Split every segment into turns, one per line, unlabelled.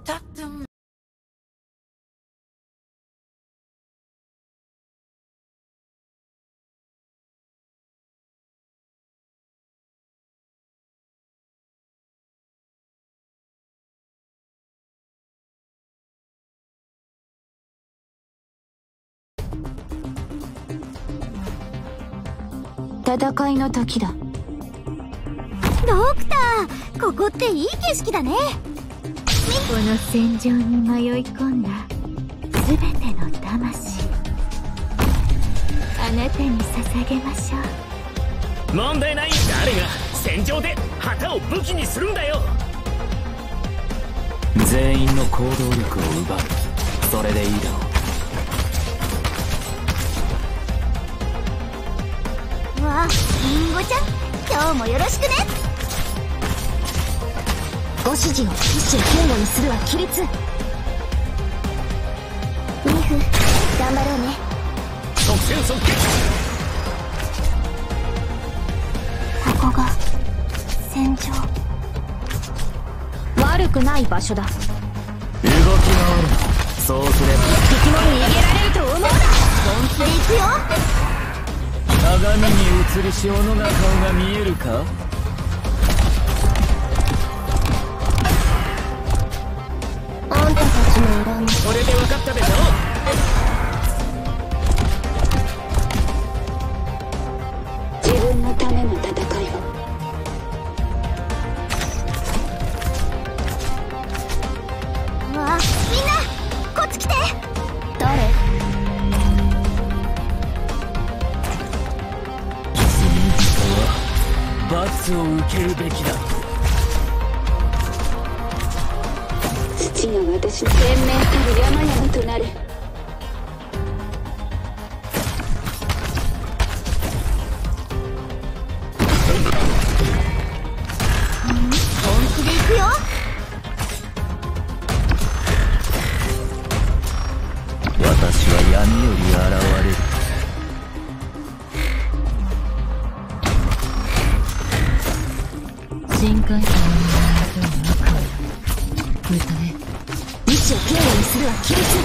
戦いの時だ。
ドクター、ここっていい景色だね。
この戦場に迷い込んだ全ての魂、あなたに捧げましょう。
問題ない。誰が戦場で旗を武器にするんだよ。
全員の行動力を奪う、それでいいだろう。
わあ、リンゴちゃん、今日もよろしくね。ご指示を一種堅固にするは規律。ミフ、頑張ろうね。
即戦即決。
ここが戦場。
悪くない場所だ。
動き回る。そうすれば
敵も逃げられると思うな。
本気で行くよ。
鏡に映る潮のが顔が見えるか。
あんたたちの恨み、
これで分かったでしょ。
自分のための戦いを。
わあ、みんなこっち来て。
誰？
罰を受けるべきだ。
土が私の天命たる山々となる。
本気で行くよ。
私は闇より現れる。
新幹線の中へ歌え。
意志を堅固にするは規律。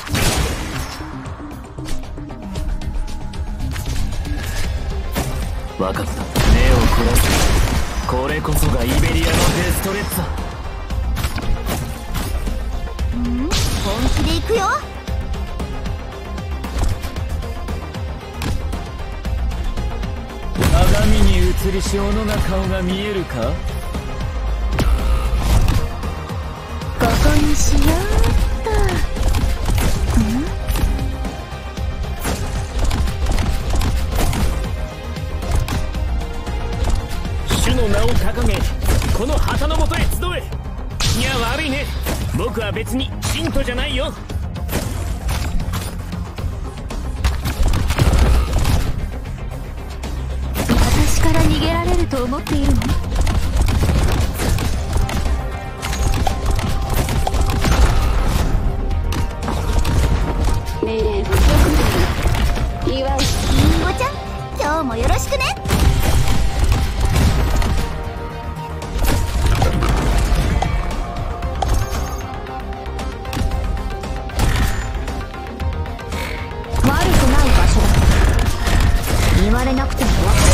分かった。目を凝らす。これこそがイベリアのデストレッツァ。
本気で行くよ。
鏡に映り潮のが顔が見えるか。
ここにしようっと。
主の名を掲げ、この旗のもとへ集え。いや悪いね、僕は別に信徒じゃないよ。
私から逃げられると思っているの？命令をよく祝う。
リンゴちゃん、今日もよろしくね。
悪くない場所だ。言われなくても分かる。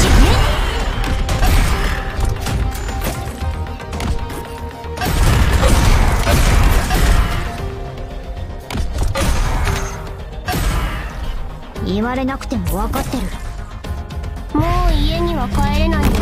言われなくても分かってる。
もう家には帰れないよ。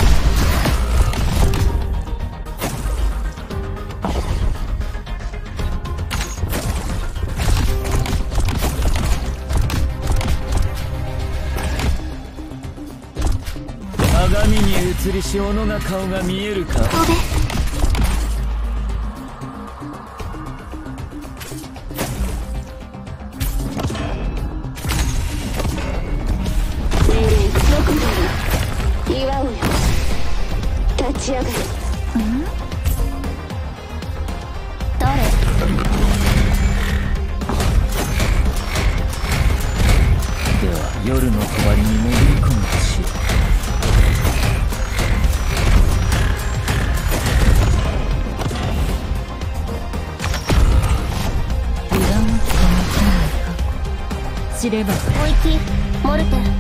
鏡に映り潮のが顔が見えるか。
祝うよ。立ち上がる。
誰？
では夜の帳に潜り込むとしよう。
知れば。
おいきモルテン。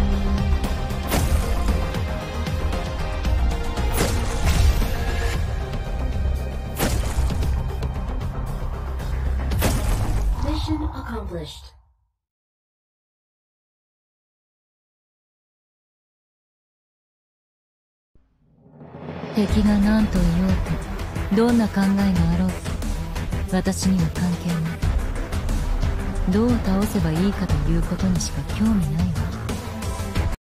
敵が何と言おうと、どんな考えがあろうと、私には関係ない。どう倒せばいいかということにしか興味ないわ。